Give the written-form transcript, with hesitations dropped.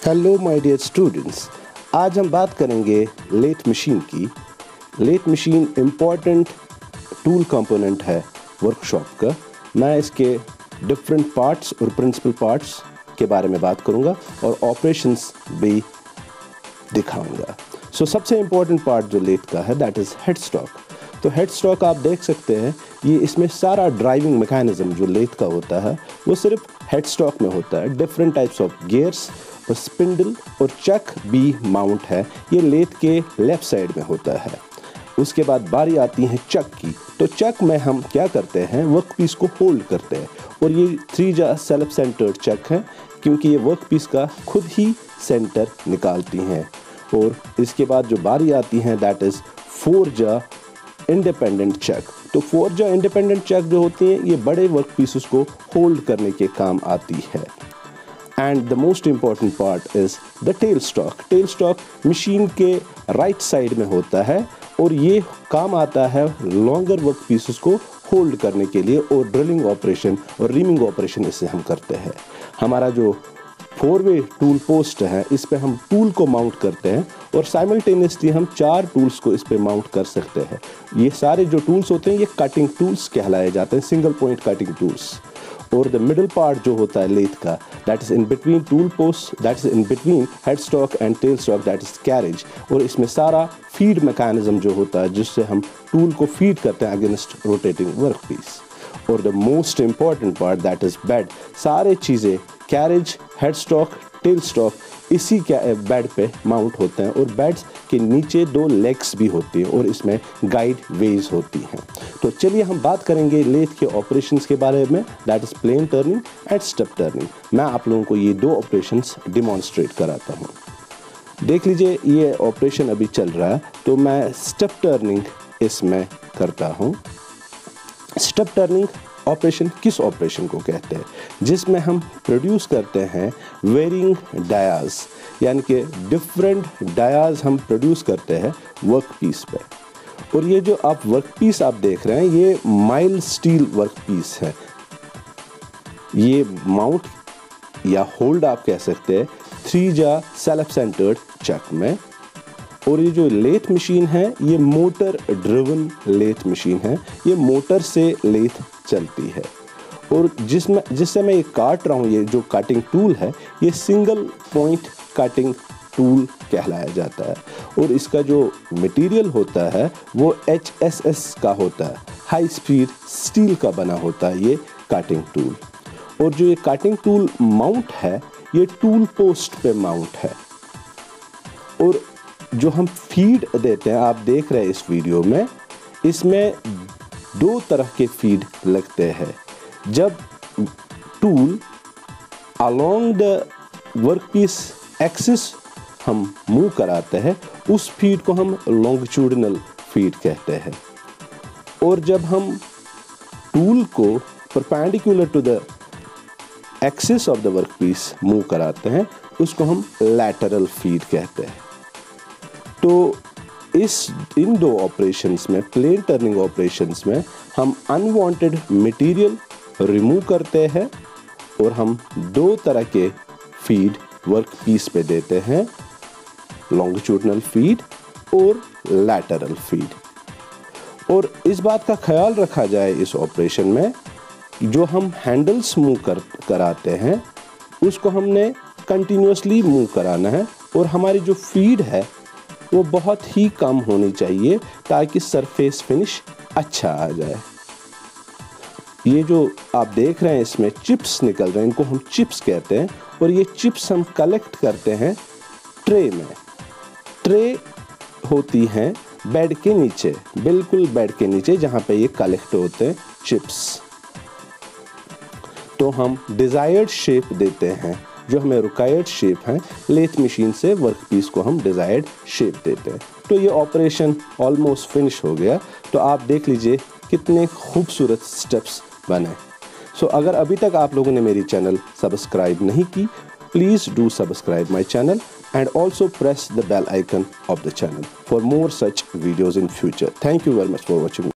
Hello my dear students, आज हम बात करेंगे लेथ मशीन की। Lathe machine important tool component है वर्कशॉप का। मैं इसके डिफरेंट पार्ट्स और प्रिंसिपल पार्ट्स के बारे में बात करूंगा और ऑपरेशंस भी दिखाऊंगा। सबसे इम्पॉर्टेंट पार्ट जो लेथ का है दैट इज़ हेड स्टॉक। तो हेड स्टॉक आप देख सकते हैं, ये इसमें सारा ड्राइविंग मैकेनिज्म जो लेथ का होता है वो सिर्फ हेड स्टॉक में होता है। डिफरेंट टाइप्स ऑफ गियर्स और स्पिंडल और चक भी माउंट है, ये लेथ के लेफ्ट साइड में होता है। उसके बाद बारी आती है चक की। तो चक में हम क्या करते हैं, वर्क पीस को होल्ड करते हैं और ये 3 जा सेल्फ सेंटर्ड चक है क्योंकि ये वर्क पीस का खुद ही सेंटर निकालती हैं। और इसके बाद जो बारी आती है दैट इज़ 4 जा इंडिपेंडेंट चक। तो 4 जा इंडिपेंडेंट चक जो होती हैं ये बड़े वर्क पीसेस को होल्ड करने के काम आती है। And the most important part is the tail stock. Tail stock machine के राइट साइड में होता है और ये काम आता है लॉन्गर वर्क पीसेस को होल्ड करने के लिए, और ड्रिलिंग ऑपरेशन और रीमिंग ऑपरेशन इससे हम करते हैं। हमारा जो 4-वे टूल पोस्ट है इस पे हम टूल को माउंट करते हैं और साइमल्टेनियसली हम 4 टूल्स को इस पे माउंट कर सकते हैं। ये सारे जो टूल्स होते हैं ये कटिंग टूल्स कहलाए जाते हैं, सिंगल पॉइंट कटिंग टूल्स। और द मिडल पार्ट जो होता है लेथ का that is in between tool post, that is in between head stock and tail stock, that is carriage. और इसमें सारा फीड मैकेनिज्म जो होता है जिससे हम टूल को फीड करते हैं अगेंस्ट रोटेटिंग वर्क पीस। और the most important part that is bed. सारे चीज़ें carriage, head stock, tail stock इसी के बेड पे माउंट होते हैं और बेड्स के नीचे 2 लेग्स भी होती हैं और इसमें गाइड वेज होती हैं। तो चलिए हम बात करेंगे लेथ के ऑपरेशंस के बारे में, that is plain turning and step turning. मैं आप लोगों को ये 2 ऑपरेशंस डिमॉन्स्ट्रेट कराता हूँ। देख लीजिए ये ऑपरेशन अभी चल रहा है, तो मैं स्टेप टर्निंग इसमें करता हूँ। स्टेप टर्निंग ऑपरेशन किस ऑपरेशन को कहते हैं, जिसमें हम प्रोड्यूस करते हैं वेरिंग डायाज, यानी कि डिफरेंट डायाज हम प्रोड्यूस करते हैं वर्क पीस पे। और ये जो आप वर्क पीस आप देख रहे हैं ये माइल्ड स्टील वर्क पीस है। ये माउंट या होल्ड आप कह सकते हैं 3 जा सेल्फ सेंटर्ड चक में। और ये जो लेथ मशीन है ये मोटर ड्रिवन लेथ मशीन है, ये मोटर से लेथ चलती है। और जिससे मैं ये काट रहा हूँ, ये जो कटिंग टूल है ये सिंगल पॉइंट कटिंग टूल कहलाया जाता है। और इसका जो मटेरियल होता है वो HSS का होता है, हाई स्पीड स्टील का बना होता है ये कटिंग टूल। और जो ये कटिंग टूल माउंट है ये टूल पोस्ट पे माउंट है। और जो हम फीड देते हैं, आप देख रहे हैं इस वीडियो में, इसमें 2 तरह के फीड लगते हैं। जब tool along the workpiece axis हम मूव कराते हैं उस फीड को हम लॉन्गिट्यूडिनल फीड कहते हैं। और जब हम टूल को perpendicular to the axis of the workpiece move कराते हैं उसको हम लैटरल फीड कहते हैं। तो इन 2 ऑपरेशंस में, प्लेन टर्निंग ऑपरेशंस में, हम अनवांटेड मटेरियल रिमूव करते हैं और हम 2 तरह के फीड वर्क पीस पे देते हैं, लॉन्गिट्यूडिनल फीड और लैटरल फीड। और इस बात का ख्याल रखा जाए इस ऑपरेशन में, जो हम हैंडल्स मूव कराते हैं उसको हमने कंटिन्यूसली मूव कराना है और हमारी जो फीड है वो बहुत ही कम होनी चाहिए ताकि सरफेस फिनिश अच्छा आ जाए। ये जो आप देख रहे हैं इसमें चिप्स निकल रहे हैं, इनको हम चिप्स कहते हैं। और ये चिप्स हम कलेक्ट करते हैं ट्रे में। ट्रे होती हैं बेड के नीचे, बिल्कुल बेड के नीचे जहाँ पे ये कलेक्ट होते हैं चिप्स। तो हम डिज़ायर्ड शेप देते हैं, जो हमें रिक्वायर्ड शेप है लेथ मशीन से वर्क पीस को हम डिज़ायर्ड शेप देते हैं। तो ये ऑपरेशन ऑलमोस्ट फिनिश हो गया। तो आप देख लीजिए कितने खूबसूरत स्टेप्स बने। अगर अभी तक आप लोगों ने मेरी चैनल सब्सक्राइब नहीं की, please do subscribe my channel and also press the bell icon of the channel for more such videos in future. Thank you very much for watching.